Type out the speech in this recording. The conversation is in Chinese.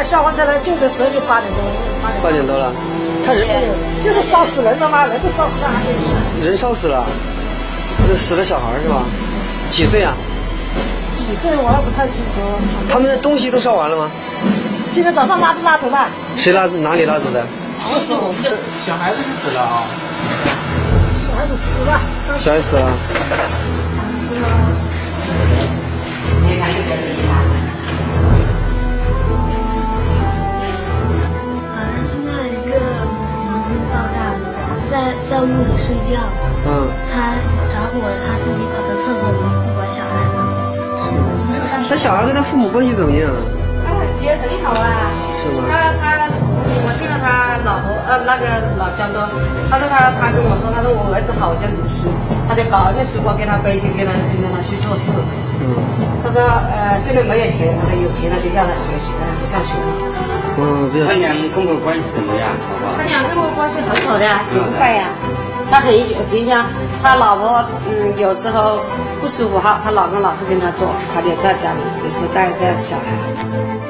小房子来救的时候就8点多， 8点多了，他人就是烧死人了嘛，人都烧死了还没事。 人烧死了，那死的小孩是吧？几岁啊？ 几岁我也不太清楚。 他们的东西都烧完了吗？ 今天早上拉走了。 谁哪里拉走的？ 就是我们的小孩子就死了啊。 小孩子死了。 小孩死了。 现在一个爆炸在屋里睡觉，他着火了，他自己跑到厕所里不管小孩子。 他小孩跟他父母关系怎么样？ 也很好啊。 是吗？ 我听了他老婆那个老江东，他说他跟我说，他说我儿子好想读书，他就搞点时候给他背钱，给他去做事。他说现在没有钱，他说有钱了就要他学习，上学了。 他两公婆关系怎么样？好不好？ 他两个关系很好的，挺快呀。他很平常，他老婆有时候不舒服哈，他老公老是跟他做，他就在家里有时候带着小孩。